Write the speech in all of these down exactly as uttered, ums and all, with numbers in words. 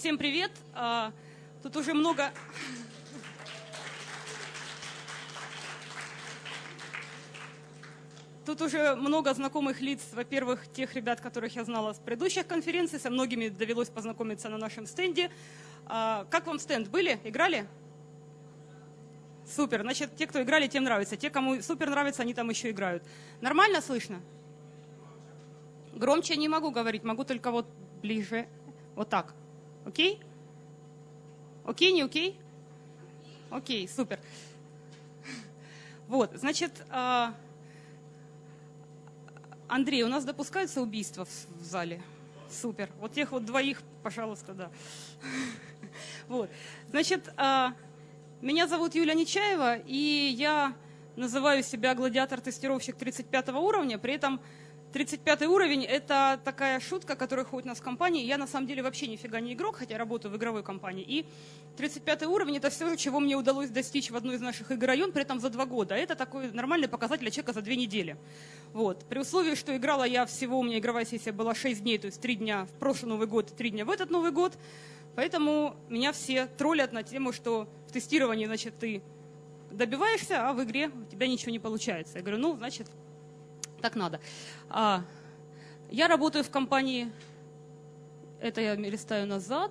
Всем привет. Тут уже много... Тут уже много знакомых лиц, во-первых, тех ребят, которых я знала с предыдущих конференций, со многими довелось познакомиться на нашем стенде. Как вам стенд? Были? Играли? Супер. Значит, те, кто играли, тем нравится. Те, кому супер нравится, они там еще играют. Нормально слышно? Громче не могу говорить, могу только вот ближе. Вот так. Окей? Окей, не окей? Окей, супер. Вот, значит, Андрей, у нас допускаются убийства в зале? Супер. Вот тех вот двоих, пожалуйста, да. Вот, значит, меня зовут Юля Нечаева, и я называю себя гладиатор-тестировщик тридцать пятого уровня, при этом тридцать пятый уровень – это такая шутка, которая ходит у нас в компании. Я на самом деле вообще нифига не игрок, хотя работаю в игровой компании. И тридцать пятый уровень – это все, чего мне удалось достичь в одной из наших игр район, при этом за два года. Это такой нормальный показатель для человека за две недели. Вот. При условии, что играла я всего, у меня игровая сессия была шесть дней, то есть три дня в прошлый Новый год, три дня в этот Новый год. Поэтому меня все троллят на тему, что в тестировании, значит, ты добиваешься, а в игре у тебя ничего не получается. Я говорю, ну, значит, так надо. А, я работаю в компании, это я листаю назад.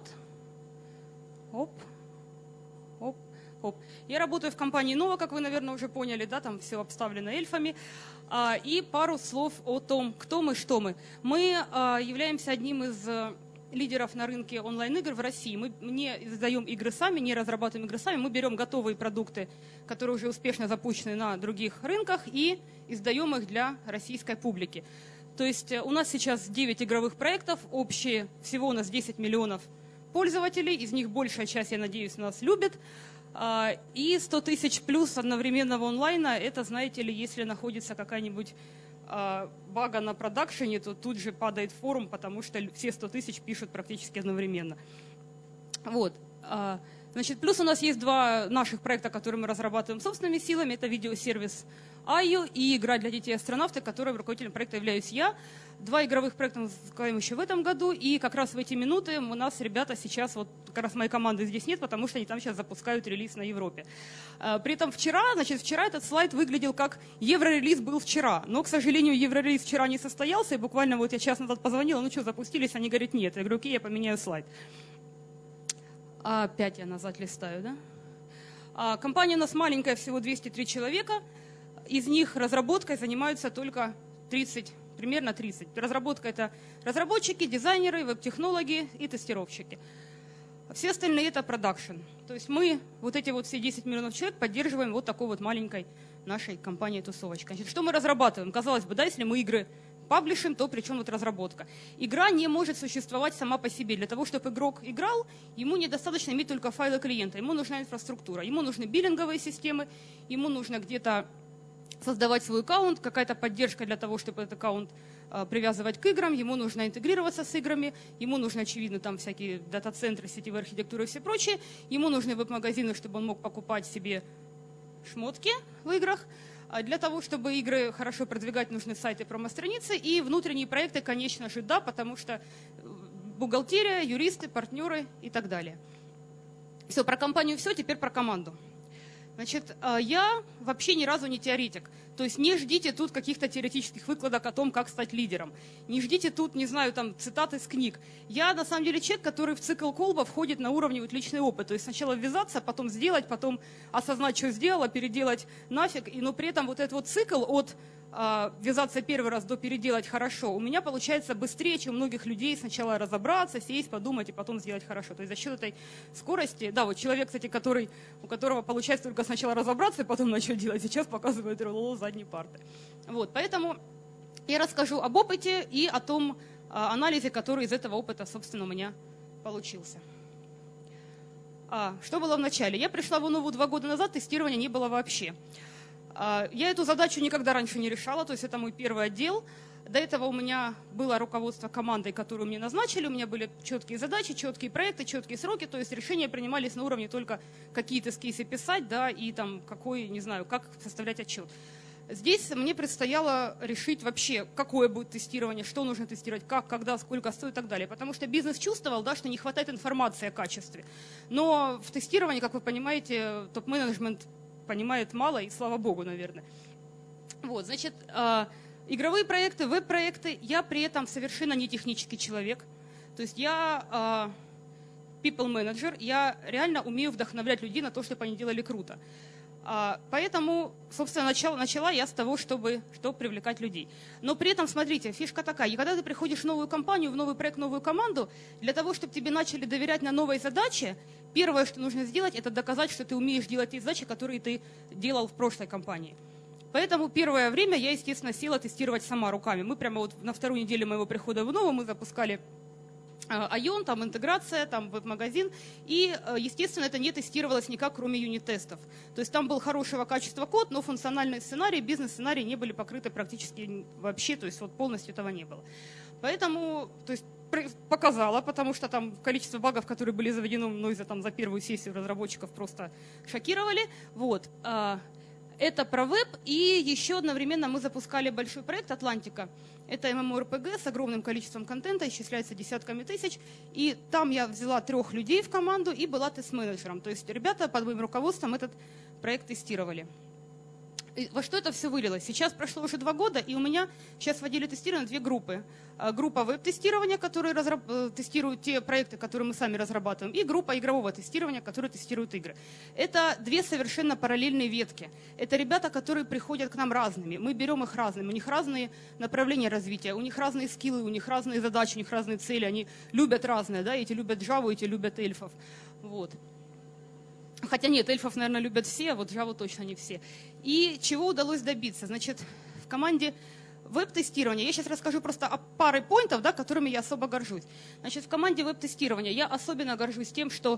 Оп, оп, оп. Я работаю в компании Nova, как вы, наверное, уже поняли, да, там все обставлено эльфами. А, и пару слов о том, кто мы, что мы. Мы а, являемся одним из лидеров на рынке онлайн-игр в России. Мы не издаем игры сами, не разрабатываем игры сами. Мы берем готовые продукты, которые уже успешно запущены на других рынках, и издаем их для российской публики. То есть у нас сейчас девять игровых проектов, общие, всего у нас десять миллионов пользователей, из них большая часть, я надеюсь, нас любит. И сто тысяч плюс одновременного онлайна, это, знаете ли, если находится какая-нибудь бага на продакшене, то тут же падает форум, потому что все сто тысяч пишут практически одновременно. Вот. Значит, плюс у нас есть два наших проекта, которые мы разрабатываем собственными силами. Это видеосервис Айо и игра для детей-астронавты, которой руководителем проекта являюсь я. Два игровых проекта мы запускаем еще в этом году. И как раз в эти минуты у нас ребята сейчас, вот как раз моей команды здесь нет, потому что они там сейчас запускают релиз на Европе. При этом вчера, значит, вчера этот слайд выглядел как еврорелиз был вчера. Но, к сожалению, еврорелиз вчера не состоялся. И буквально вот я час назад позвонила, ну что, запустились? Они говорят, нет. Я говорю, окей, я поменяю слайд. Опять я назад листаю, да? А, компания у нас маленькая, всего двести три человека. Из них разработкой занимаются только тридцать, примерно тридцать. Разработка – это разработчики, дизайнеры, веб-технологи и тестировщики. Все остальные – это продакшн. То есть мы, вот эти вот все десять миллионов человек, поддерживаем вот такой вот маленькой нашей компанией-тусовочкой. Значит, что мы разрабатываем? Казалось бы, да, если мы игры паблишим, то причем тут разработка. Игра не может существовать сама по себе. Для того, чтобы игрок играл, ему недостаточно иметь только файлы клиента. Ему нужна инфраструктура, ему нужны биллинговые системы, ему нужно где-то создавать свой аккаунт, какая-то поддержка для того, чтобы этот аккаунт а, привязывать к играм, ему нужно интегрироваться с играми, ему нужны, очевидно, там всякие дата-центры, сетевые архитектуры и все прочее, ему нужны веб-магазины, чтобы он мог покупать себе шмотки в играх. Для того, чтобы игры хорошо продвигать, нужны сайты, промо-страницы и внутренние проекты, конечно же, да, потому что бухгалтерия, юристы, партнеры и так далее. Все, про компанию все, теперь про команду. Значит, я вообще ни разу не теоретик. То есть не ждите тут каких-то теоретических выкладок о том, как стать лидером. Не ждите тут, не знаю, там, цитаты из книг. Я, на самом деле, человек, который в цикл колба входит на уровне вот личный опыт. То есть сначала ввязаться, потом сделать, потом осознать, что сделала, переделать нафиг. И, но при этом вот этот вот цикл от а, ввязаться первый раз до переделать хорошо у меня получается быстрее, чем у многих людей сначала разобраться, сесть, подумать и потом сделать хорошо. То есть за счет этой скорости, да, вот человек, кстати, который, у которого получается только сначала разобраться и потом начать делать, сейчас показывает ролло задней парты. Вот, поэтому я расскажу об опыте и о том а, анализе, который из этого опыта, собственно, у меня получился. А, что было в начале? Я пришла в Нову два года назад, тестирования не было вообще. А, я эту задачу никогда раньше не решала, то есть это мой первый отдел. До этого у меня было руководство командой, которую мне назначили, у меня были четкие задачи, четкие проекты, четкие сроки, то есть решения принимались на уровне только какие-то скейсы писать, да, и там какой, не знаю, как составлять отчет. Здесь мне предстояло решить вообще, какое будет тестирование, что нужно тестировать, как, когда, сколько стоит и так далее. Потому что бизнес чувствовал, да, что не хватает информации о качестве. Но в тестировании, как вы понимаете, топ-менеджмент понимает мало, и слава богу, наверное. Вот, значит, игровые проекты, веб-проекты, я при этом совершенно не технический человек. То есть я people manager, я реально умею вдохновлять людей на то, чтобы они делали круто. Поэтому, собственно, начала, начала я с того, чтобы, чтобы привлекать людей. Но при этом, смотрите, фишка такая, и когда ты приходишь в новую компанию, в новый проект, в новую команду, для того, чтобы тебе начали доверять на новой задаче, первое, что нужно сделать, это доказать, что ты умеешь делать те задачи, которые ты делал в прошлой компании. Поэтому первое время я, естественно, села тестировать сама руками. Мы прямо вот на вторую неделю моего прихода в новую мы запускали Айон, там интеграция, там веб-магазин. И, естественно, это не тестировалось никак, кроме юнит-тестов. То есть там был хорошего качества код, но функциональные сценарии, бизнес-сценарии не были покрыты практически вообще, то есть вот полностью этого не было. Поэтому, то есть показала, потому что там количество багов, которые были заведены мной за, там, за первую сессию разработчиков, просто шокировали. Вот. Это про веб, и еще одновременно мы запускали большой проект «Атлантика». Это эм эм о эр пи джи с огромным количеством контента, исчисляется десятками тысяч. И там я взяла трех людей в команду и была тест-менеджером. То есть ребята под моим руководством этот проект тестировали. И во что это все вылилось? Сейчас прошло уже два года, и у меня сейчас в отделе тестирования две группы. Группа веб-тестирования, которые разраб... тестируют те проекты, которые мы сами разрабатываем, и группа игрового тестирования, которые тестируют игры. Это две совершенно параллельные ветки. Это ребята, которые приходят к нам разными. Мы берем их разными. У них разные направления развития, у них разные скиллы, у них разные задачи, у них разные цели. Они любят разное, да, эти любят Java, эти любят эльфов. Вот. Хотя нет, эльфов, наверное, любят все, а вот Java точно не все. И чего удалось добиться? Значит, в команде веб-тестирования, я сейчас расскажу просто о паре поинтов, да, которыми я особо горжусь. Значит, в команде веб-тестирования я особенно горжусь тем, что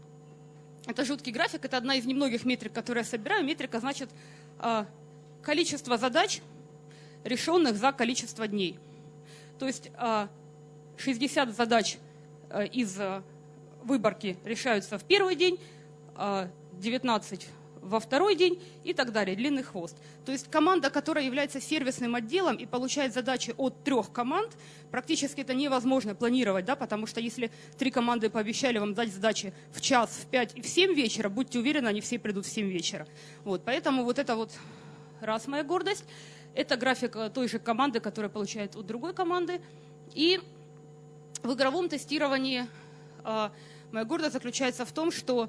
это жуткий график, это одна из немногих метрик, которые я собираю. Метрика значит количество задач, решенных за количество дней. То есть шестьдесят задач из выборки решаются в первый день, девятнадцать во второй день и так далее, длинный хвост. То есть команда, которая является сервисным отделом и получает задачи от трех команд, практически это невозможно планировать, да, потому что если три команды пообещали вам дать задачи в час, в пять и в семь вечера, будьте уверены, они все придут в семь вечера. Вот, поэтому вот это вот раз моя гордость. Это график той же команды, которая получает от другой команды. И в игровом тестировании э, моя гордость заключается в том, что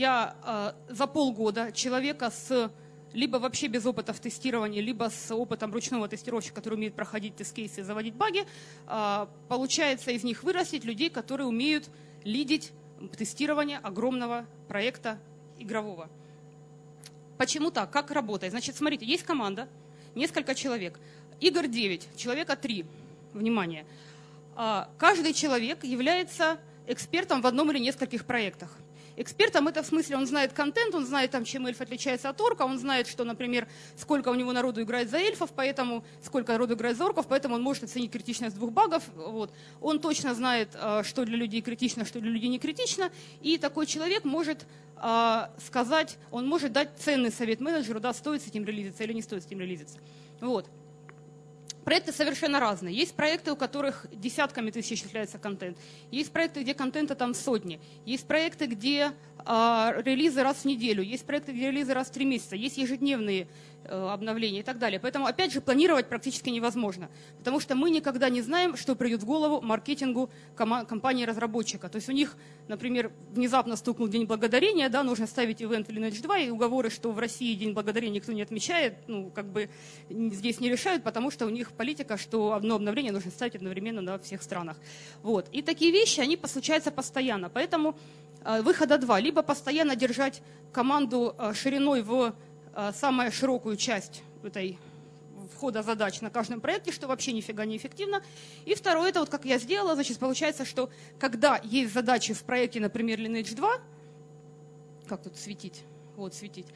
я э, за полгода человека с либо вообще без опыта в тестировании, либо с опытом ручного тестировщика, который умеет проходить тест-кейсы и заводить баги, э, получается из них вырастить людей, которые умеют лидить тестирование огромного проекта игрового. Почему так? Как работает? Значит, смотрите, есть команда, несколько человек. Игр девять, человека три. Внимание. Э, каждый человек является экспертом в одном или нескольких проектах. Экспертом это в смысле, он знает контент, он знает, там, чем эльф отличается от орка, он знает, что, например, сколько у него народу играет за эльфов, поэтому сколько народу играет за орков, поэтому он может оценить критичность двух багов. Вот. Он точно знает, что для людей критично, что для людей не критично, и такой человек может а, сказать, он может дать ценный совет менеджеру, да, стоит с этим релизиться или не стоит с этим релизиться. Вот. Проекты совершенно разные. Есть проекты, у которых десятками тысяч исчисляется контент. Есть проекты, где контента там сотни. Есть проекты, где а, релизы раз в неделю. Есть проекты, где релизы раз в три месяца. Есть ежедневные а, обновления и так далее. Поэтому, опять же, планировать практически невозможно. Потому что мы никогда не знаем, что придет в голову маркетингу компании-разработчика. То есть у них, например, внезапно стукнул День Благодарения, да, нужно ставить ивент в Lineage два, и уговоры, что в России День Благодарения никто не отмечает, ну, как бы здесь не решают, потому что у них политика, что одно обновление нужно ставить одновременно на всех странах. Вот. И такие вещи, они случаются постоянно. Поэтому э, выхода два. Либо постоянно держать команду э, шириной в э, самую широкую часть этой входа задач на каждом проекте, что вообще нифига не эффективно. И второе, это вот как я сделала, значит, получается, что когда есть задачи в проекте, например, Lineage два, как тут светить? Вот, светить.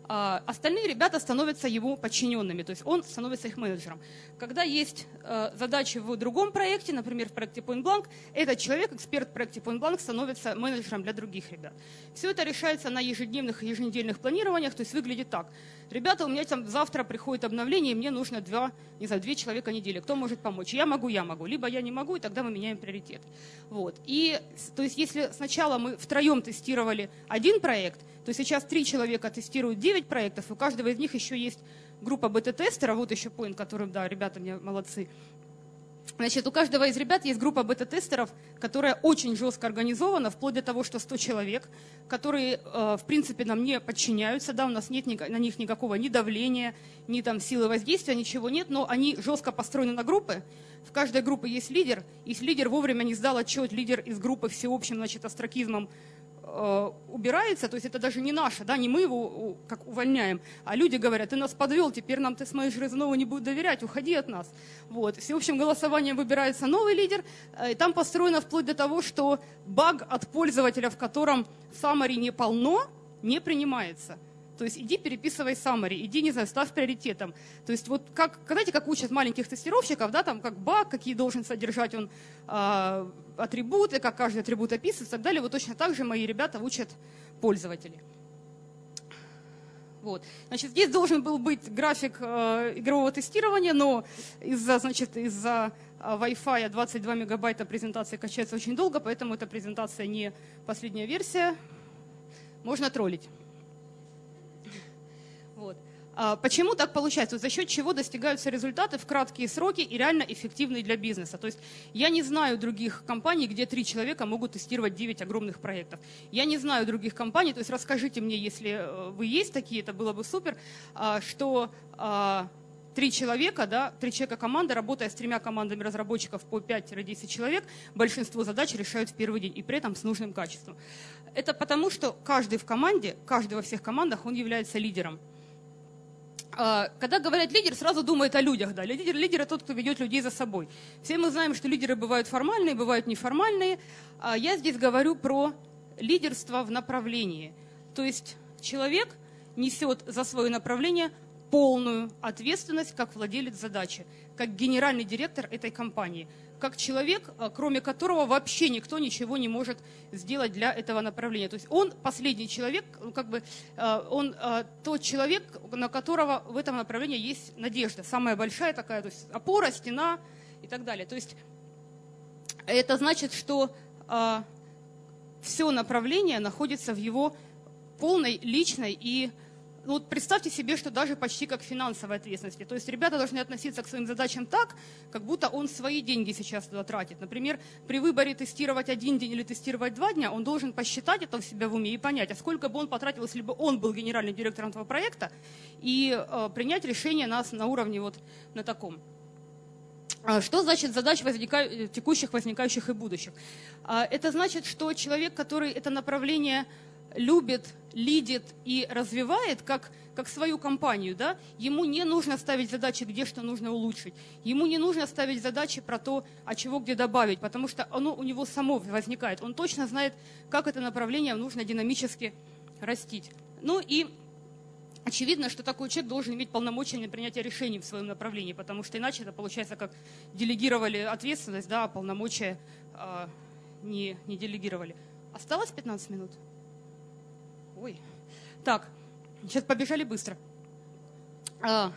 а остальные ребята становятся его подчиненными, то есть он становится их менеджером. Когда есть э, задачи в другом проекте, например, в проекте Point Blank, этот человек, эксперт в проекте Point Blank, становится менеджером для других ребят. Все это решается на ежедневных и еженедельных планированиях, то есть выглядит так. Ребята, у меня там завтра приходит обновление, и мне нужно два, не знаю, две человека в неделю. Кто может помочь? Я могу, я могу. Либо я не могу, и тогда мы меняем приоритет. Вот. И, то есть если сначала мы втроем тестировали один проект, то сейчас три человека тестируют девять проектов, и у каждого из них еще есть группа бета-тестера, вот еще point, которым, да, ребята мне молодцы. Значит, у каждого из ребят есть группа бета-тестеров, которая очень жестко организована, вплоть до того, что сто человек, которые, в принципе, нам не подчиняются, да, у нас нет на них никакого ни давления, ни там силы воздействия, ничего нет, но они жестко построены на группы. В каждой группе есть лидер, если лидер вовремя не сдал отчет, лидер из группы всеобщим, значит, остракизмом убирается, то есть это даже не наше, да, не мы его как увольняем, а люди говорят: ты нас подвел, теперь нам тест-менеджер из нового не будет доверять, уходи от нас. Вот. Всеобщим голосованием выбирается новый лидер, и там построено вплоть до того, что баг от пользователя, в котором summary не полно, не принимается. То есть иди переписывай summary, иди, не знаю, ставь приоритетом. То есть вот как, знаете, как учат маленьких тестировщиков, да, там как баг, какие должен содержать он э, атрибуты, как каждый атрибут описывается и так далее. Вот точно так же мои ребята учат пользователей. Вот. Значит, здесь должен был быть график э, игрового тестирования, но из-за, значит, из-за э, Wi-Fi двадцать два мегабайта презентация качается очень долго, поэтому эта презентация не последняя версия. Можно троллить. Вот. А почему так получается? За счет чего достигаются результаты в краткие сроки и реально эффективные для бизнеса? То есть я не знаю других компаний, где три человека могут тестировать девять огромных проектов. Я не знаю других компаний, то есть расскажите мне, если вы есть такие, это было бы супер, что три человека, да, три человека команда, работая с тремя командами разработчиков по пять-десять человек, большинство задач решают в первый день и при этом с нужным качеством. Это потому, что каждый в команде, каждый во всех командах, он является лидером. Когда говорят лидер, сразу думают о людях. Да. Лидер, лидер – это тот, кто ведет людей за собой. Все мы знаем, что лидеры бывают формальные, бывают неформальные. Я здесь говорю про лидерство в направлении. То есть человек несет за свое направление полную ответственность как владелец задачи, как генеральный директор этой компании, как человек, кроме которого вообще никто ничего не может сделать для этого направления. То есть он последний человек, как бы, он тот человек, на которого в этом направлении есть надежда, самая большая такая, то есть опора, стена и так далее. То есть это значит, что все направление находится в его полной личной и Ну, вот представьте себе, что даже почти как финансовой ответственности. То есть ребята должны относиться к своим задачам так, как будто он свои деньги сейчас туда тратит. Например, при выборе тестировать один день или тестировать два дня, он должен посчитать это у себя в уме и понять, а сколько бы он потратил, если бы он был генеральным директором этого проекта, и э, принять решение на, на уровне вот на таком. Что значит задач возника... текущих, возникающих и будущих? Это значит, что человек, который это направление любит, лидит и развивает, как, как свою компанию, да, ему не нужно ставить задачи, где что нужно улучшить. Ему не нужно ставить задачи про то, а чего где добавить, потому что оно у него само возникает. Он точно знает, как это направление нужно динамически растить. Ну и очевидно, что такой человек должен иметь полномочия на принятие решений в своем направлении, потому что иначе это получается как делегировали ответственность, да, а полномочия э, не, не делегировали. Осталось пятнадцать минут? Ой. Так, сейчас побежали быстро. А,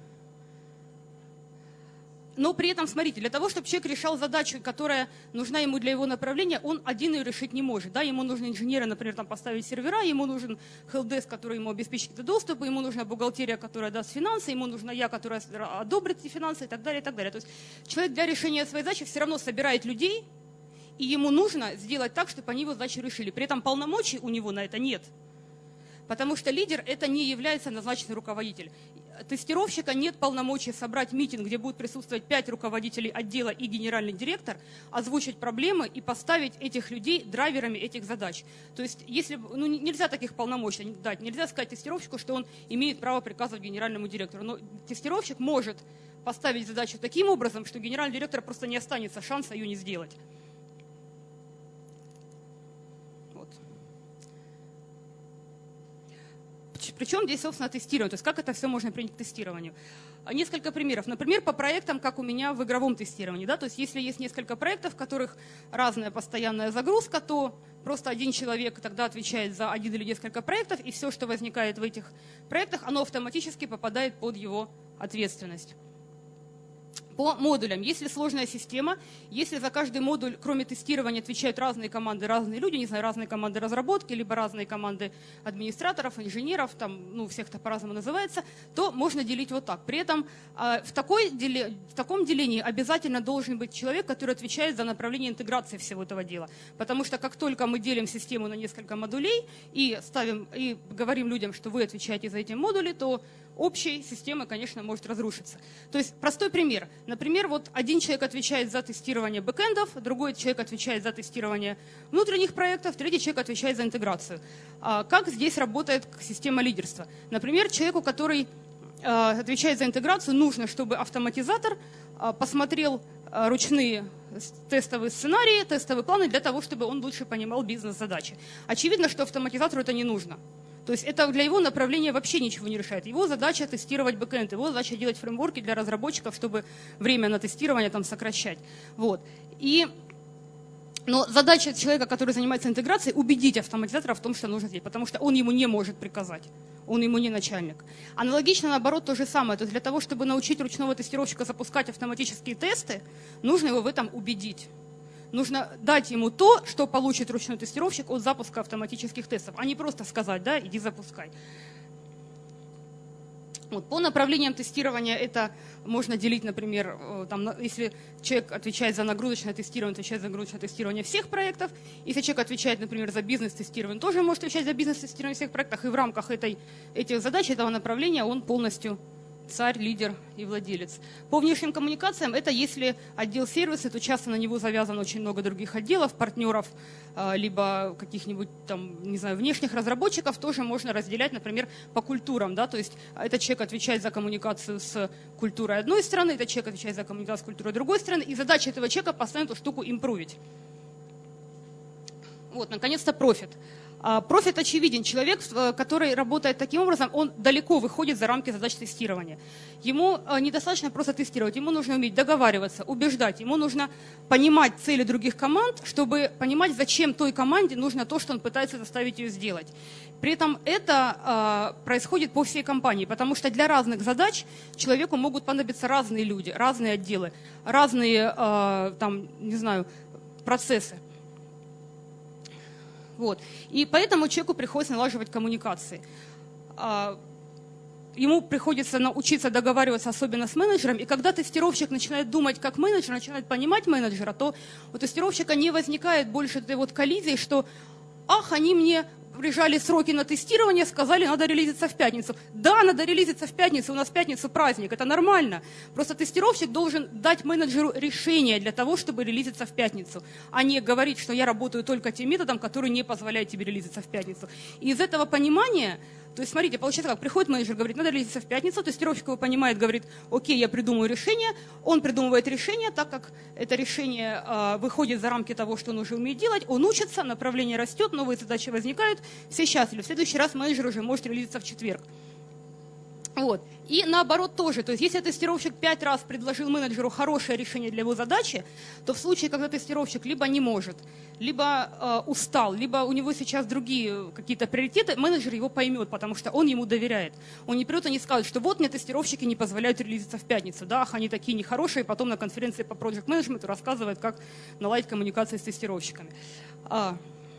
но при этом, смотрите, для того, чтобы человек решал задачу, которая нужна ему для его направления, он один ее решить не может. Да? Ему нужны инженеры, например, там, поставить сервера, ему нужен хелпдеск, который ему обеспечит доступ, ему нужна бухгалтерия, которая даст финансы, ему нужна я, которая одобрит эти финансы и так далее, и так далее. То есть человек для решения своей задачи все равно собирает людей, и ему нужно сделать так, чтобы они его задачу решили. При этом полномочий у него на это нет. Потому что лидер – это не является назначенный руководитель. Тестировщика нет полномочий собрать митинг, где будут присутствовать пять руководителей отдела и генеральный директор, озвучить проблемы и поставить этих людей драйверами этих задач. То есть если, ну, нельзя таких полномочий дать, нельзя сказать тестировщику, что он имеет право приказывать генеральному директору. Но тестировщик может поставить задачу таким образом, что генеральный директор просто не останется шанса ее не сделать. Причем здесь, собственно, тестирование, то есть как это все можно принять к тестированию. Несколько примеров. Например, по проектам, как у меня в игровом тестировании. Да? То есть если есть несколько проектов, в которых разная постоянная загрузка, то просто один человек тогда отвечает за один или несколько проектов, и все, что возникает в этих проектах, оно автоматически попадает под его ответственность. По модулям. Если сложная система, если за каждый модуль, кроме тестирования, отвечают разные команды, разные люди, не знаю, разные команды разработки, либо разные команды администраторов, инженеров, там, ну, всех это по-разному называется, то можно делить вот так. При этом в, такой, в таком делении обязательно должен быть человек, который отвечает за направление интеграции всего этого дела. Потому что как только мы делим систему на несколько модулей и ставим, и говорим людям, что вы отвечаете за эти модули, то общей системы, конечно, может разрушиться. То есть простой пример. Например, вот один человек отвечает за тестирование бэкэндов, другой человек отвечает за тестирование внутренних проектов, третий человек отвечает за интеграцию. Как здесь работает система лидерства? Например, человеку, который отвечает за интеграцию, нужно, чтобы автоматизатор посмотрел ручные тестовые сценарии, тестовые планы для того, чтобы он лучше понимал бизнес-задачи. Очевидно, что автоматизатору это не нужно. То есть это для его направления вообще ничего не решает. Его задача тестировать бэкэнд, его задача делать фреймворки для разработчиков, чтобы время на тестирование там сокращать. Вот. И, но задача человека, который занимается интеграцией, убедить автоматизатора в том, что нужно сделать, потому что он ему не может приказать, он ему не начальник. Аналогично, наоборот, то же самое. То есть для того, чтобы научить ручного тестировщика запускать автоматические тесты, нужно его в этом убедить. Нужно дать ему то, что получит ручной тестировщик от запуска автоматических тестов, а не просто сказать, да, иди запускай. Вот, по направлениям тестирования это можно делить, например, там, если человек отвечает за нагрузочное тестирование, отвечает за нагрузочное тестирование всех проектов. Если человек отвечает, например, за бизнес-тестирование, тоже может отвечать за бизнес-тестирование всех проектов. И в рамках этой, этих задач, этого направления он полностью царь, лидер и владелец. По внешним коммуникациям, это если отдел сервиса, то часто на него завязано очень много других отделов, партнеров, либо каких-нибудь там, не знаю, внешних разработчиков, тоже можно разделять, например, по культурам. Да? То есть этот человек отвечает за коммуникацию с культурой одной страны, этот человек отвечает за коммуникацию с культурой другой страны, и задача этого человека постоянно эту штуку импровить. Вот, наконец-то, профит. Профит очевиден. Человек, который работает таким образом, он далеко выходит за рамки задач тестирования. Ему недостаточно просто тестировать, ему нужно уметь договариваться, убеждать, ему нужно понимать цели других команд, чтобы понимать, зачем той команде нужно то, что он пытается заставить ее сделать. При этом это происходит по всей компании, потому что для разных задач человеку могут понадобиться разные люди, разные отделы, разные, там, не знаю, процессы. Вот. И поэтому человеку приходится налаживать коммуникации. Ему приходится научиться договариваться, особенно с менеджером. И когда тестировщик начинает думать как менеджер, начинает понимать менеджера, то у тестировщика не возникает больше этой вот коллизии, что «ах, они мне прижали сроки на тестирование, сказали, надо релизиться в пятницу». Да, надо релизиться в пятницу, у нас в пятницу праздник, это нормально. Просто тестировщик должен дать менеджеру решение для того, чтобы релизиться в пятницу, а не говорить, что я работаю только тем методом, который не позволяет тебе релизиться в пятницу. И из этого понимания, то есть смотрите, получается как, приходит менеджер, говорит, надо релизиться в пятницу, тестировщик его понимает, говорит, окей, я придумаю решение, он придумывает решение, так как это решение э, выходит за рамки того, что он уже умеет делать, он учится, направление растет, новые задачи возникают, все счастливы. В следующий раз менеджер уже может релизиться в четверг. Вот. И наоборот тоже. То есть если тестировщик пять раз предложил менеджеру хорошее решение для его задачи, то в случае, когда тестировщик либо не может, либо э, устал, либо у него сейчас другие какие-то приоритеты, менеджер его поймет, потому что он ему доверяет. Он не придет и не скажет, что вот мне тестировщики не позволяют релизиться в пятницу. Да, ах, они такие нехорошие, потом на конференции по Project Management рассказывают, как наладить коммуникации с тестировщиками. А,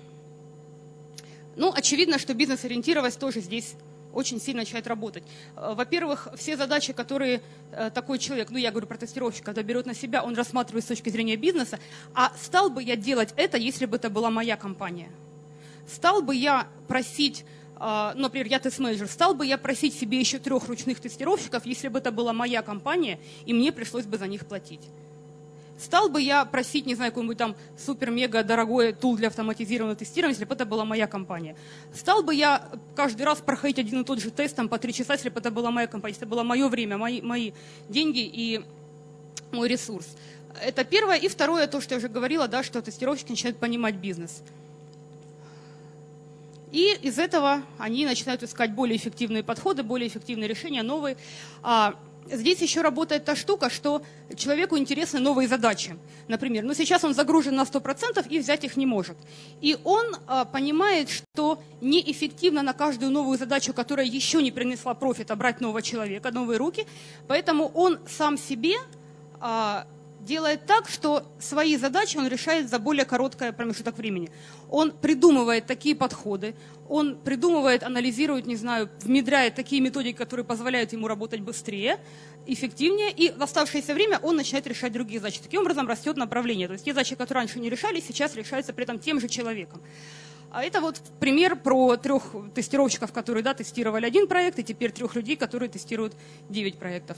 ну, очевидно, что бизнес-ориентированность тоже здесь очень сильно начинает работать. Во-первых, все задачи, которые такой человек, ну я говорю про тестировщика, когда берет на себя, он рассматривает с точки зрения бизнеса, а стал бы я делать это, если бы это была моя компания? Стал бы я просить, например, я тест-менеджер, стал бы я просить себе еще трех ручных тестировщиков, если бы это была моя компания, и мне пришлось бы за них платить? Стал бы я просить, не знаю, какой-нибудь там супер-мега дорогой тул для автоматизированного тестирования, если бы это была моя компания? Стал бы я каждый раз проходить один и тот же тест там, по три часа, если бы это была моя компания, если это было мое время, мои, мои деньги и мой ресурс? Это первое. И второе, то, что я уже говорила, да, что тестировщики начинают понимать бизнес. И из этого они начинают искать более эффективные подходы, более эффективные решения, новые. Здесь еще работает та штука, что человеку интересны новые задачи. Например, ну сейчас он загружен на сто процентов и взять их не может. И он а, понимает, что неэффективно на каждую новую задачу, которая еще не принесла профита, брать нового человека, новые руки. Поэтому он сам себе а, делает так, что свои задачи он решает за более короткий промежуток времени. Он придумывает такие подходы, он придумывает, анализирует, не знаю, внедряет такие методики, которые позволяют ему работать быстрее, эффективнее, и в оставшееся время он начинает решать другие задачи. Таким образом растет направление. То есть те задачи, которые раньше не решались, сейчас решаются при этом тем же человеком. А это вот пример про трех тестировщиков, которые да, тестировали один проект, и теперь трех людей, которые тестируют девять проектов.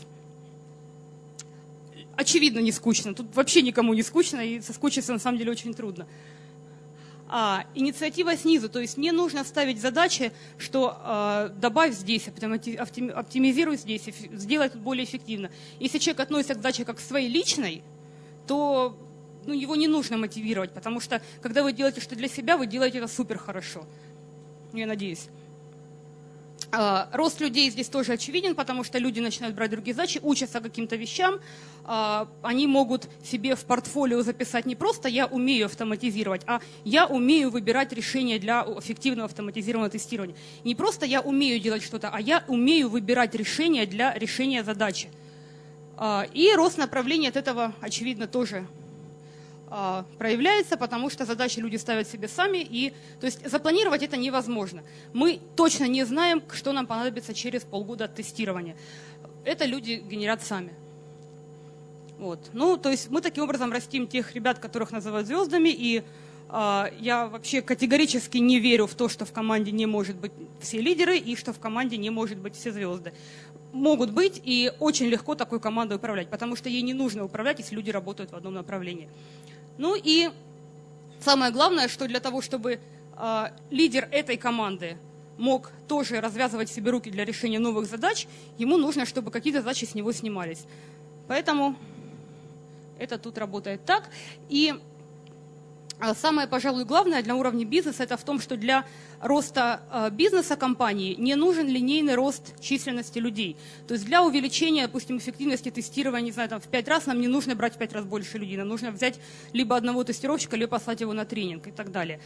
Очевидно, не скучно. Тут вообще никому не скучно, и соскучиться на самом деле очень трудно. А, инициатива снизу, то есть мне нужно ставить задачи, что э, добавь здесь, оптимизируй здесь, сделай тут более эффективно. Если человек относится к задаче как к своей личной, то ну, его не нужно мотивировать, потому что когда вы делаете что для себя, вы делаете это супер хорошо. Я надеюсь. Рост людей здесь тоже очевиден, потому что люди начинают брать другие задачи, учатся каким-то вещам. Они могут себе в портфолио записать не просто «я умею автоматизировать», а «я умею выбирать решения для эффективного автоматизированного тестирования». Не просто «я умею делать что-то», а «я умею выбирать решения для решения задачи». И рост направления от этого, очевидно, тоже проявляется, потому что задачи люди ставят себе сами, и, то есть запланировать это невозможно. Мы точно не знаем, что нам понадобится через полгода от тестирования. Это люди генерят сами. Вот. Ну, то есть мы таким образом растим тех ребят, которых называют звездами, и э, я вообще категорически не верю в то, что в команде не может быть все лидеры, и что в команде не может быть все звезды. Могут быть, и очень легко такой командой управлять, потому что ей не нужно управлять, если люди работают в одном направлении. Ну и самое главное, что для того, чтобы э, лидер этой команды мог тоже развязывать себе руки для решения новых задач, ему нужно, чтобы какие-то задачи с него снимались. Поэтому это тут работает так. И самое, пожалуй, главное для уровня бизнеса, это в том, что для роста бизнеса компании не нужен линейный рост численности людей. То есть для увеличения, допустим, эффективности тестирования, не знаю, там, в пять раз нам не нужно брать в пять раз больше людей. Нам нужно взять либо одного тестировщика, либо послать его на тренинг и так далее.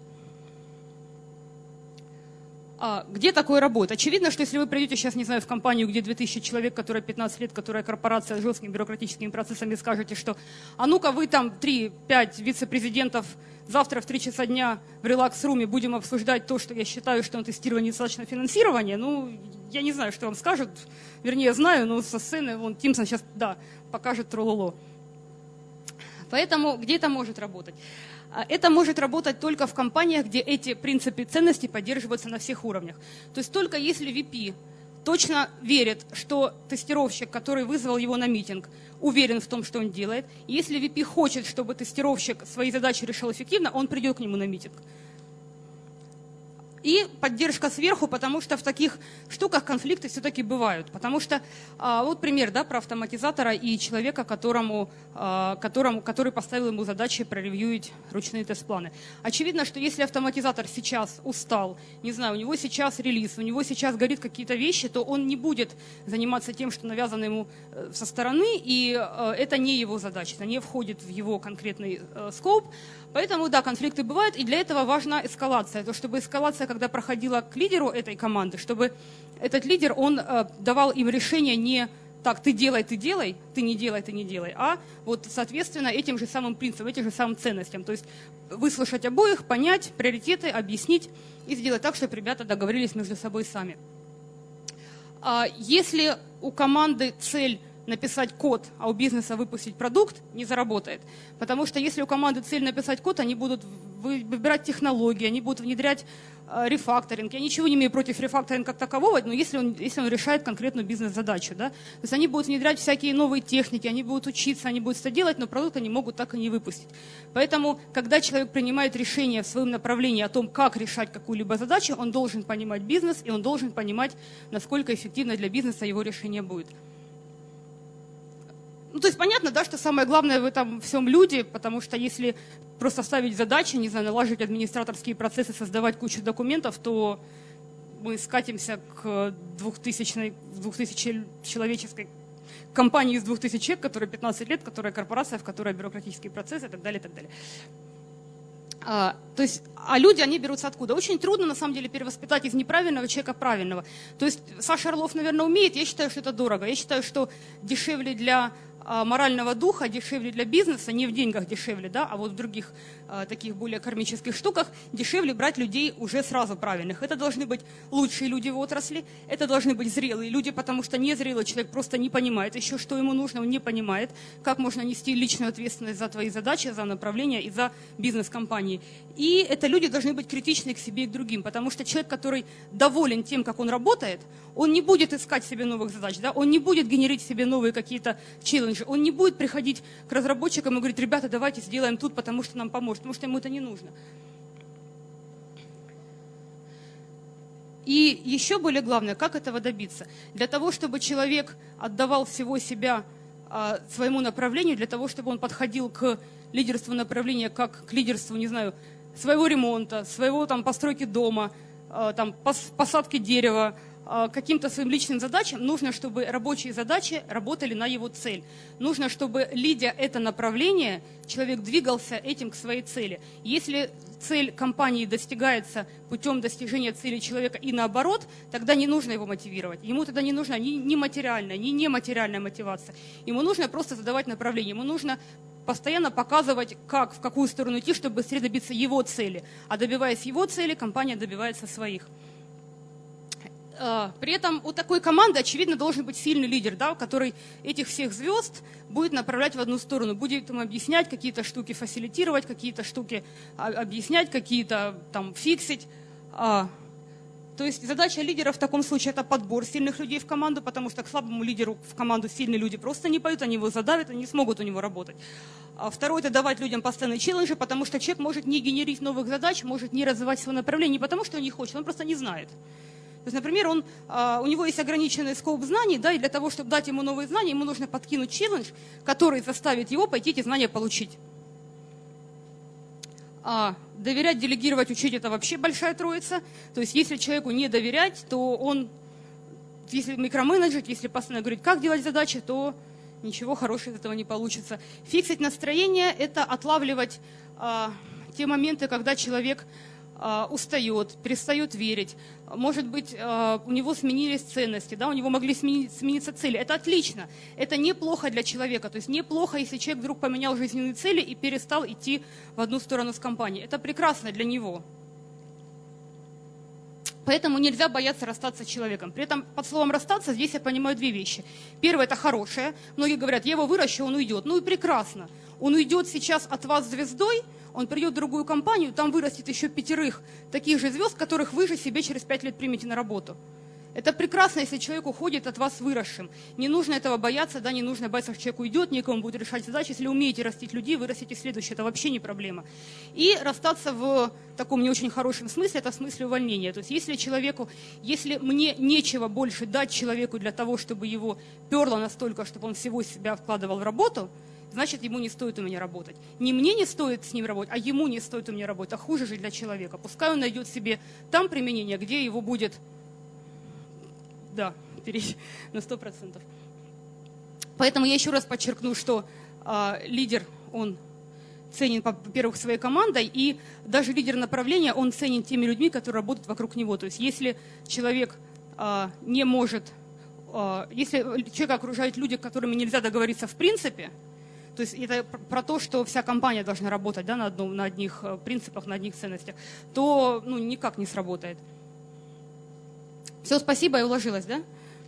А где такое работает? Очевидно, что если вы придете сейчас, не знаю, в компанию, где две тысячи человек, которая пятнадцать лет, которая корпорация с жесткими бюрократическими процессами, скажете, что а ну-ка вы там три-пять вице-президентов завтра в три часа дня в релакс-руме будем обсуждать то, что я считаю, что на тестировании недостаточно финансирования, ну, я не знаю, что вам скажут, вернее, знаю, но со сцены, вон, Тимсон сейчас, да, покажет трололо. Поэтому где это может работать? Это может работать только в компаниях, где эти принципы ценностей поддерживаются на всех уровнях. То есть только если ви пи точно верит, что тестировщик, который вызвал его на митинг, уверен в том, что он делает, и если ви пи хочет, чтобы тестировщик свои задачи решил эффективно, он придет к нему на митинг. И поддержка сверху, потому что в таких штуках конфликты все-таки бывают. Потому что, а, вот пример, да, про автоматизатора и человека, которому, а, которому, который поставил ему задачи проревьюить ручные тест-планы. Очевидно, что если автоматизатор сейчас устал, не знаю, у него сейчас релиз, у него сейчас горит какие-то вещи, то он не будет заниматься тем, что навязано ему со стороны, и а, это не его задача, это не входит в его конкретный а, скоп. Поэтому, да, конфликты бывают, и для этого важна эскалация. То, чтобы эскалация, когда проходила к лидеру этой команды, чтобы этот лидер, он э, давал им решение не так, ты делай, ты делай, ты не делай, ты не делай, а вот, соответственно, этим же самым принципам, этим же самым ценностям. То есть выслушать обоих, понять приоритеты, объяснить и сделать так, чтобы ребята договорились между собой сами. А если у команды цель написать код, а у бизнеса выпустить продукт, не заработает. Потому что если у команды цель написать код, они будут выбирать технологии, они будут внедрять э, рефакторинг. Я ничего не имею против рефакторинга как такового, но если он, если он решает конкретную бизнес-задачу. Да? То есть они будут внедрять всякие новые техники, они будут учиться, они будут это делать, но продукт они могут так и не выпустить. Поэтому, когда человек принимает решение в своем направлении о том, как решать какую-либо задачу, он должен понимать бизнес, и он должен понимать, насколько эффективно для бизнеса его решение будет. Ну, то есть понятно, да, что самое главное в этом всем люди, потому что если просто ставить задачи, не знаю, налаживать администраторские процессы, создавать кучу документов, то мы скатимся к двухтысячной, двухтысячечеловеческой компании из двух тысяч человек, которая пятнадцать лет, которая корпорация, в которой бюрократические процессы и так далее, и так далее. А, то есть, а люди, они берутся откуда? Очень трудно, на самом деле, перевоспитать из неправильного человека правильного. То есть Саша Орлов, наверное, умеет, я считаю, что это дорого. Я считаю, что дешевле для а, морального духа, дешевле для бизнеса, не в деньгах дешевле, да, а вот в других а, таких более кармических штуках, дешевле брать людей уже сразу правильных. Это должны быть лучшие люди в отрасли, это должны быть зрелые люди, потому что незрелый человек просто не понимает еще, что ему нужно, он не понимает, как можно нести личную ответственность за твои задачи, за направление и за бизнес-компании. И это люди должны быть критичны к себе и к другим, потому что человек, который доволен тем, как он работает, он не будет искать себе новых задач, да? Он не будет генерить себе новые какие-то челленджи, он не будет приходить к разработчикам и говорить: ребята, давайте сделаем тут, потому что нам поможет, потому что ему это не нужно. И еще более главное, как этого добиться? Для того, чтобы человек отдавал всего себя а, своему направлению, для того, чтобы он подходил к лидерству направления как к лидерству, не знаю, своего ремонта, своего там постройки дома, а, там пос, посадки дерева, а, каким-то своим личным задачам, нужно, чтобы рабочие задачи работали на его цель. Нужно, чтобы, лидя это направление, человек двигался этим к своей цели. Если цель компании достигается путем достижения цели человека и наоборот, тогда не нужно его мотивировать. Ему тогда не нужна ни, ни материальная, ни нематериальная мотивация. Ему нужно просто задавать направление. Ему нужно постоянно показывать, как, в какую сторону идти, чтобы быстрее добиться его цели. А добиваясь его цели, компания добивается своих. При этом у такой команды, очевидно, должен быть сильный лидер, да, который этих всех звезд будет направлять в одну сторону, будет им объяснять, какие-то штуки фасилитировать, какие-то штуки объяснять, какие-то там фиксить. То есть задача лидера в таком случае – это подбор сильных людей в команду, потому что к слабому лидеру в команду сильные люди просто не пойдут, они его задавят, они не смогут у него работать. А второе – это давать людям постоянные челленджи, потому что человек может не генерить новых задач, может не развивать свое направление, не потому что он не хочет, он просто не знает. То есть, например, он, у него есть ограниченный скоп знаний, да, и для того, чтобы дать ему новые знания, ему нужно подкинуть челлендж, который заставит его пойти эти знания получить. А доверять, делегировать, учить – это вообще большая троица. То есть, если человеку не доверять, то он, если микроменеджить, если постоянно говорить, как делать задачи, то ничего хорошего из этого не получится. Фиксить настроение – это отлавливать а, те моменты, когда человек устает, перестает верить, может быть, у него сменились ценности, да, у него могли сменить, смениться цели. Это отлично, это неплохо для человека, то есть неплохо, если человек вдруг поменял жизненные цели и перестал идти в одну сторону с компанией. Это прекрасно для него. Поэтому нельзя бояться расстаться с человеком. При этом под словом «расстаться» здесь я понимаю две вещи. Первое – это хорошее. Многие говорят: я его выращу, он уйдет. Ну и прекрасно. Он уйдет сейчас от вас звездой, он придет в другую компанию, там вырастет еще пятерых таких же звезд, которых вы же себе через пять лет примете на работу. Это прекрасно, если человек уходит от вас выросшим. Не нужно этого бояться, да, не нужно бояться, что человек уйдет, некому будет решать задачи. Если умеете растить людей, вы растите следующее, это вообще не проблема. И расстаться в таком не очень хорошем смысле, это в смысле увольнения. То есть если человеку, если мне нечего больше дать человеку для того, чтобы его перло настолько, чтобы он всего себя вкладывал в работу, значит, ему не стоит у меня работать. Не мне не стоит с ним работать, а ему не стоит у меня работать. А хуже же для человека. Пускай он найдет себе там применение, где его будет... Да, на сто процентов. Поэтому я еще раз подчеркну, что э, лидер, он ценен, во-первых, своей командой, и даже лидер направления, он ценен теми людьми, которые работают вокруг него. То есть если человек э, не может, э, если человека окружают люди, с которыми нельзя договориться в принципе, то есть это про то, что вся компания должна работать, да, на, одном, на одних принципах, на одних ценностях, то ну, никак не сработает. Все, спасибо, я уложилась, да?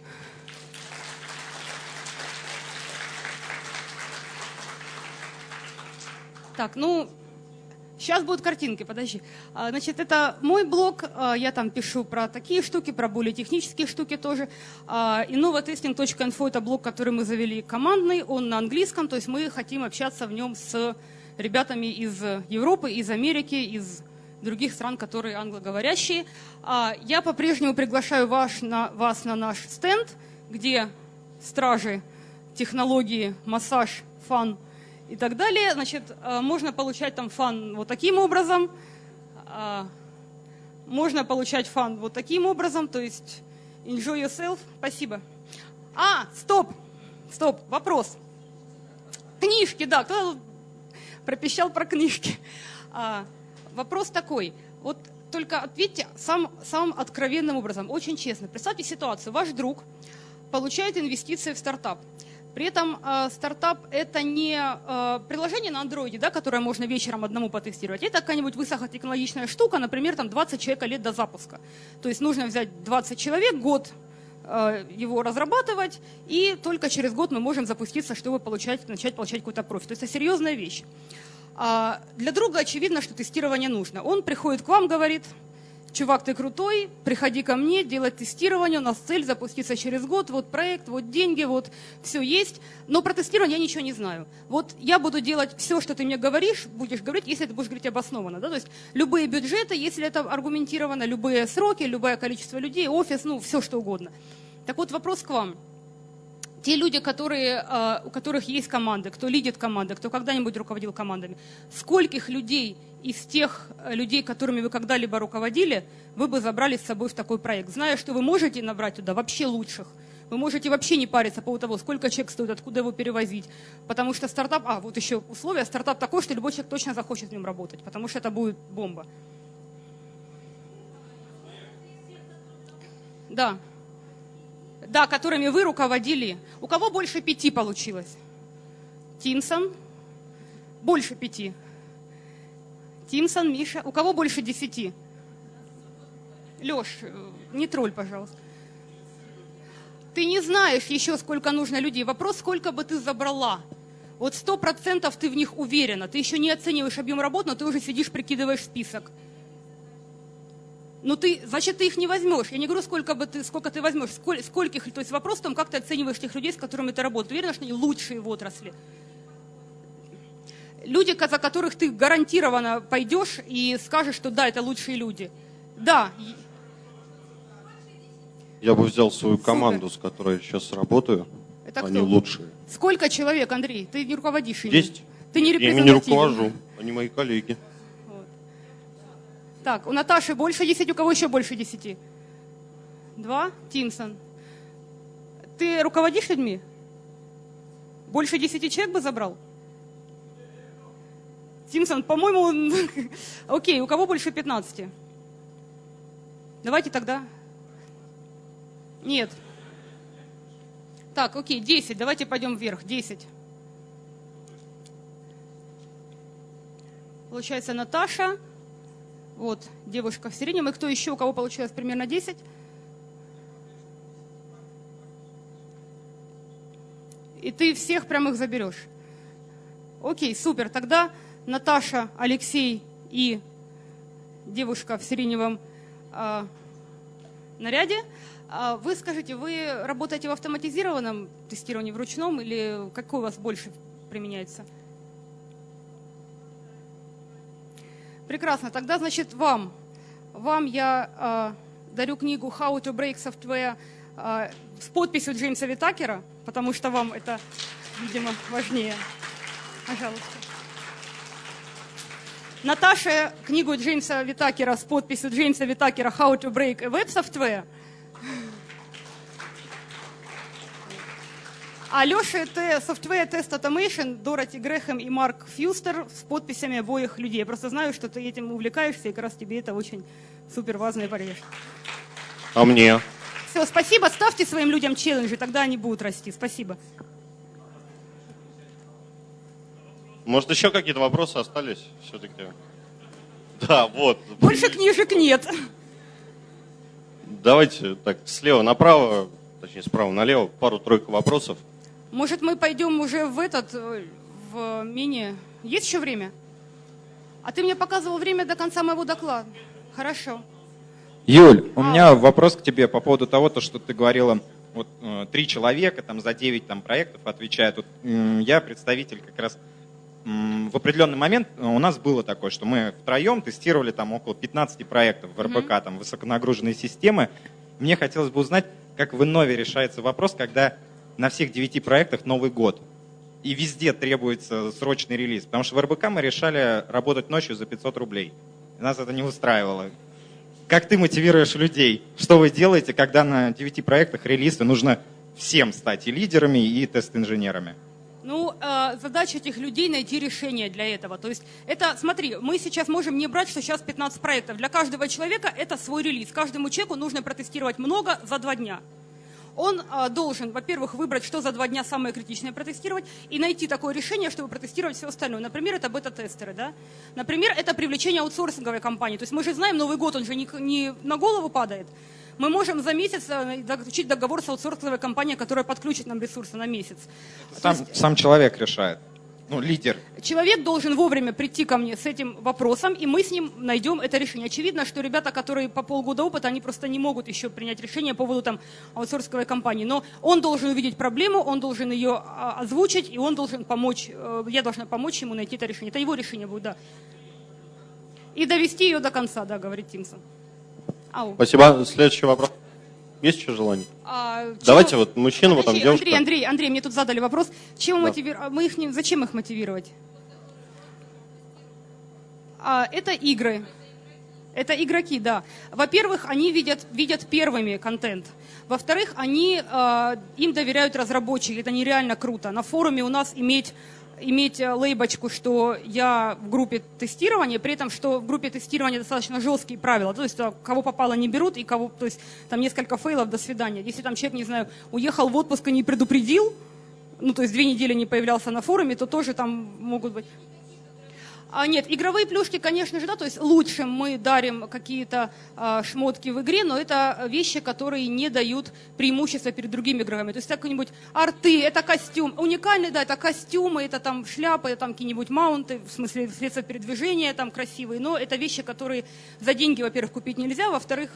Так, ну, сейчас будут картинки, подожди. Значит, это мой блог, я там пишу про такие штуки, про более технические штуки тоже. Innovatesting точка инфо – это блог, который мы завели командный, он на английском, то есть мы хотим общаться в нем с ребятами из Европы, из Америки, из других стран, которые англоговорящие. Я по-прежнему приглашаю вас на, вас на наш стенд, где стражи технологии, массаж, фан и так далее. Значит, можно получать там фан вот таким образом, можно получать фан вот таким образом, то есть enjoy yourself. Спасибо. А, стоп, стоп, вопрос. Книжки, да, кто пропищал про книжки. А, вопрос такой, вот только ответьте сам, самым откровенным образом, очень честно. Представьте ситуацию, ваш друг получает инвестиции в стартап. При этом э, стартап – это не э, приложение на андроиде, да, которое можно вечером одному потестировать. Это какая-нибудь высокотехнологичная штука, например, там двадцать человек лет до запуска. То есть нужно взять двадцать человек, год э, его разрабатывать, и только через год мы можем запуститься, чтобы получать, начать получать какой-то профит. То есть это серьезная вещь. А для друга очевидно, что тестирование нужно. Он приходит к вам, говорит: чувак, ты крутой, приходи ко мне, делать тестирование, у нас цель запуститься через год, вот проект, вот деньги, вот все есть, но про тестирование я ничего не знаю. Вот я буду делать все, что ты мне говоришь, будешь говорить, если ты будешь говорить обоснованно. Да? То есть любые бюджеты, если это аргументировано, любые сроки, любое количество людей, офис, ну все что угодно. Так вот вопрос к вам. Те люди, которые, у которых есть команды, кто лидит команды, кто когда-нибудь руководил командами, скольких людей из тех людей, которыми вы когда-либо руководили, вы бы забрали с собой в такой проект, зная, что вы можете набрать туда вообще лучших. Вы можете вообще не париться по поводу того, сколько человек стоит, откуда его перевозить. Потому что стартап, а вот еще условие, стартап такой, что любой человек точно захочет в нем работать, потому что это будет бомба. Да. Да, которыми вы руководили. У кого больше пяти получилось? Тимсон. Больше пяти. Тимсон, Миша. У кого больше десяти? Леш, не тролль, пожалуйста. Ты не знаешь еще, сколько нужно людей. Вопрос, сколько бы ты забрала. Вот сто процентов ты в них уверена. Ты еще не оцениваешь объем работ, но ты уже сидишь, прикидываешь список. Ну ты, значит, ты их не возьмешь. Я не говорю, сколько бы ты, сколько ты возьмешь, сколь, скольких, то есть вопрос в том, как ты оцениваешь тех людей, с которыми ты работаешь. Уверена, что они лучшие в отрасли. Люди, за которых ты гарантированно пойдешь и скажешь, что да, это лучшие люди. Да. Я бы взял свою команду, Супер. С которой я сейчас работаю. Это они кто? Лучшие. Сколько человек, Андрей? Ты не руководишь ими. Есть. Ты не Я ими не руковожу. Они мои коллеги. Так, у Наташи больше десяти, у кого еще больше десяти? Два? Тимсон. Ты руководишь людьми? Больше десяти человек бы забрал? Тимсон, по-моему, окей, у кого больше пятнадцати? Давайте тогда. Нет. Так, окей, десять, давайте пойдем вверх, десять. Получается, Наташа. Вот, девушка в среднем. И кто еще, у кого получилось примерно десять? И ты всех прям их заберешь. Окей, супер. Тогда Наташа, Алексей и девушка в сиреневом э, наряде. А вы скажите, вы работаете в автоматизированном тестировании, в ручном, или какой у вас больше применяется? Прекрасно. Тогда, значит, вам, вам я э, дарю книгу «How to break software» э, с подписью Джеймса Витакера, потому что вам это, видимо, важнее. Пожалуйста. Наташе книгу Джеймса Витакера с подписью Джеймса Витакера «How to break a web software». А Леше это Software Test Automation, Дороти Грэхэм и Марк Фьюстер с подписями обоих людей. Я просто знаю, что ты этим увлекаешься, и как раз тебе это очень супер важно и полезно. А мне? Все, спасибо. Ставьте своим людям челленджи, тогда они будут расти. Спасибо. Может, еще какие-то вопросы остались все-таки? Да, вот. Больше книжек нет. Давайте так слева направо, точнее справа налево, пару-тройку вопросов. Может, мы пойдем уже в этот, в мини... Есть еще время? А ты мне показывал время до конца моего доклада. Хорошо. Юль, у а, меня вопрос к тебе по поводу того, то, что ты говорила, вот э, три человека там за девять там проектов отвечают. Вот, э, я представитель как раз э, в определенный момент у нас было такое, что мы втроем тестировали там около пятнадцати проектов в эр бэ ка, там высоконагруженные системы. Мне хотелось бы узнать, как в Иннове решается вопрос, когда на всех девяти проектах Новый год. И везде требуется срочный релиз. Потому что в эр бэ ка мы решали работать ночью за пятьсот рублей. И нас это не устраивало. Как ты мотивируешь людей? Что вы делаете, когда на девяти проектах релиза нужно всем стать и лидерами, и тест-инженерами? Ну, э, задача этих людей найти решение для этого. То есть это, смотри, мы сейчас можем не брать, что сейчас пятнадцать проектов. Для каждого человека это свой релиз. Каждому человеку нужно протестировать много за два дня. Он э, должен, во-первых, выбрать, что за два дня самое критичное протестировать, и найти такое решение, чтобы протестировать все остальное. Например, это бета-тестеры, да? Например, это привлечение аутсорсинговой компании. То есть мы же знаем, Новый год, он же не, не на голову падает. Мы можем за месяц заключить договор с аутсорсинговой компанией, которая подключит нам ресурсы на месяц. Сам, есть, сам человек решает. Ну, лидер. Человек должен вовремя прийти ко мне с этим вопросом, и мы с ним найдем это решение. Очевидно, что ребята, которые по полгода опыта, они просто не могут еще принять решение по поводу там аутсорсинговой компании. Но он должен увидеть проблему, он должен ее озвучить, и он должен помочь, я должна помочь ему найти это решение. Это его решение будет, да. И довести ее до конца, да, говорит Тимсон. Ау. Спасибо. Следующий вопрос. Есть еще желание? А, Давайте чего... вот мужчина, вот там девушка. Андрей, Андрей, Андрей, мне тут задали вопрос. Чем да. мотивировать? Мы их не... Зачем их мотивировать? А, это игры. Это игроки, да. Во-первых, они видят, видят первыми контент. Во-вторых, они, э, им доверяют разработчики. Это нереально круто. На форуме у нас иметь... иметь лейбочку, что я в группе тестирования, при этом, что в группе тестирования достаточно жесткие правила, то есть кого попало не берут, и кого, то есть там несколько фейлов, до свидания. Если там человек, не знаю, уехал в отпуск и не предупредил, ну то есть две недели не появлялся на форуме, то тоже там могут быть... А нет, игровые плюшки, конечно же, да, то есть лучше мы дарим какие-то а, шмотки в игре, но это вещи, которые не дают преимущества перед другими игроками. То есть какие-нибудь арты, это костюм, уникальный, да, это костюмы, это там шляпы, это там какие-нибудь маунты, в смысле средства передвижения там красивые, но это вещи, которые за деньги, во-первых, купить нельзя, во-вторых...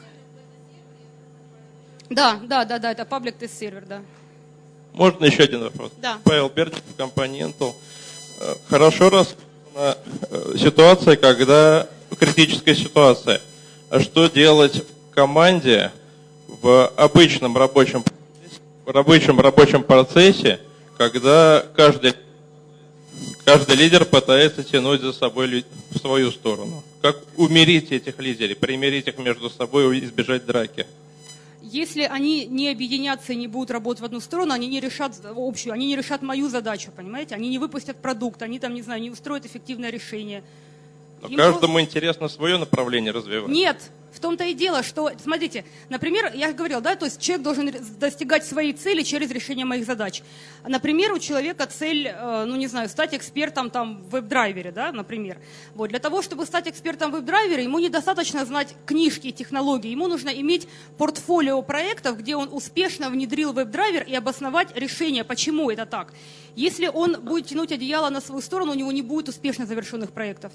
Да, да, да, да, это public test сервер, да. Можно еще один вопрос? Да. Павел Бердик, компания Intel. Хорошо раз... ситуация, когда критическая ситуация. А что делать команде в обычном рабочем, в рабочем рабочем процессе, когда каждый, каждый лидер пытается тянуть за собой в свою сторону? Как умирить этих лидеров, примирить их между собой и избежать драки? Если они не объединятся и не будут работать в одну сторону, они не решат общую, они не решат мою задачу, понимаете? Они не выпустят продукт, они там, не знаю, не устроят эффективное решение. Но Им каждому просто... интересно свое направление развивать. Нет, в том-то и дело, что, смотрите, например, я говорила, да, то есть человек должен достигать своей цели через решение моих задач. Например, у человека цель, ну не знаю, стать экспертом там в веб-драйвере, да, например. Вот, для того, чтобы стать экспертом в веб-драйвере, ему недостаточно знать книжки и технологии, ему нужно иметь портфолио проектов, где он успешно внедрил веб-драйвер и обосновать решение, почему это так. Если он будет тянуть одеяло на свою сторону, у него не будет успешно завершенных проектов.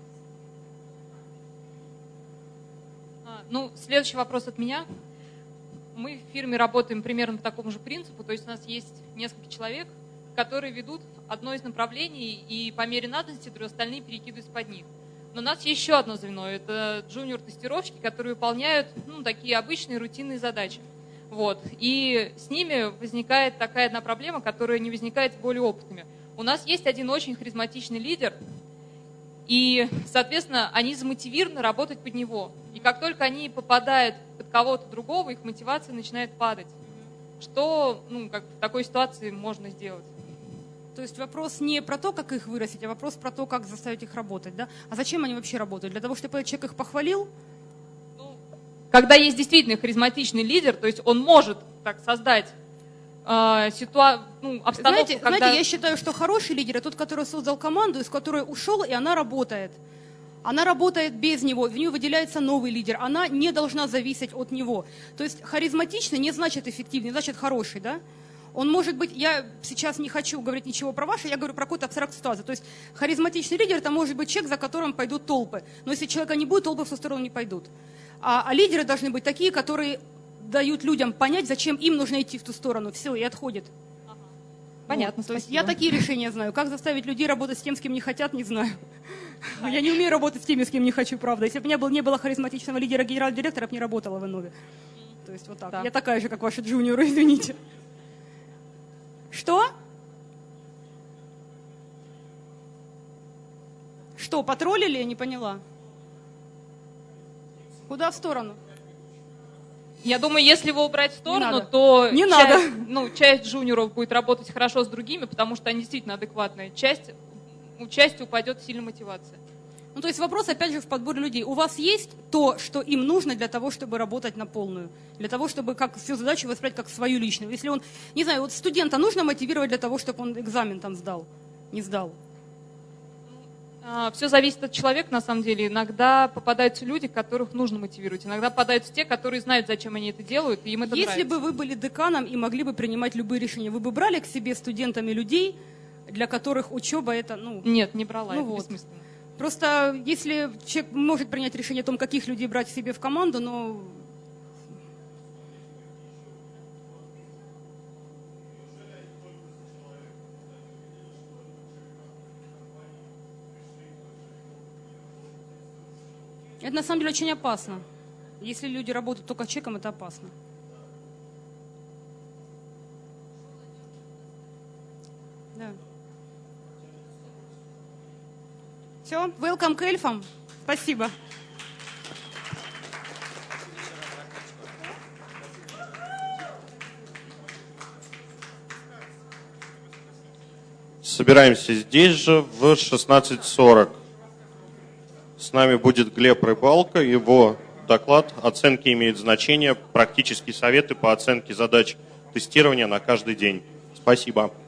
Ну, следующий вопрос от меня. Мы в фирме работаем примерно по такому же принципу, то есть у нас есть несколько человек, которые ведут одно из направлений, и по мере надобности остальные перекидываются под них. Но у нас есть еще одно звено, это джуниор-тестировщики, которые выполняют ну, такие обычные рутинные задачи. Вот. И с ними возникает такая одна проблема, которая не возникает с более опытными. У нас есть один очень харизматичный лидер, и, соответственно, они замотивированы работать под него. И как только они попадают под кого-то другого, их мотивация начинает падать. Что ну, как в такой ситуации можно сделать? То есть вопрос не про то, как их вырастить, а вопрос про то, как заставить их работать. Да? А зачем они вообще работают? Для того, чтобы человек их похвалил? Ну, когда есть действительно харизматичный лидер, то есть он может так создать Ситуа... ну, обстановку, знаете, когда... знаете, я считаю, что хороший лидер – это тот, который создал команду, из которой ушел, и она работает. Она работает без него, в нее выделяется новый лидер, она не должна зависеть от него. То есть харизматичный не значит эффективный, значит хороший, да? Он может быть, я сейчас не хочу говорить ничего про ваше, я говорю про какую-то абстрактную ситуацию. То есть харизматичный лидер – это может быть человек, за которым пойдут толпы. Но если человека не будет, толпы в ту сторону не пойдут. А, а лидеры должны быть такие, которые... дают людям понять, зачем им нужно идти в ту сторону. Все, и отходит. Ага. Понятно, вот. То есть спасибо. я такие решения знаю. Как заставить людей работать с тем, с кем не хотят, не знаю. Я не умею работать с теми, с кем не хочу, правда. Если бы у меня был, не было харизматичного лидера, генерального директора, я бы не работала в Иннове. То есть вот так. Да. Я такая же, как ваши джуниоры, извините. Что? Что, потроллили? Я не поняла. Куда в сторону? Я думаю, если его убрать в сторону, надо. то Не часть, надо. ну, часть джуниоров будет работать хорошо с другими, потому что они действительно адекватные. Часть, у части упадет сильно мотивация. Ну, то есть вопрос, опять же, в подборе людей. У вас есть то, что им нужно для того, чтобы работать на полную? Для того, чтобы как всю задачу воспринять как свою личную? Если он, не знаю, вот студента нужно мотивировать для того, чтобы он экзамен там сдал, не сдал? Все зависит от человека, на самом деле. Иногда попадаются люди, которых нужно мотивировать. Иногда попадаются те, которые знают, зачем они это делают, и им это Если нравится. бы вы были деканом и могли бы принимать любые решения, вы бы брали к себе студентами людей, для которых учеба это, ну... Нет, не брала, ну это вот. бессмысленно. Просто если человек может принять решение о том, каких людей брать себе в команду, но... Это на самом деле очень опасно. Если люди работают только чеком, это опасно. Да. Все, welcome к эльфам. Спасибо. Собираемся здесь же в шестнадцать сорок. С нами будет Глеб Рыбалко. Его доклад «Оценки имеют значение. Практические советы по оценке задач тестирования на каждый день». Спасибо.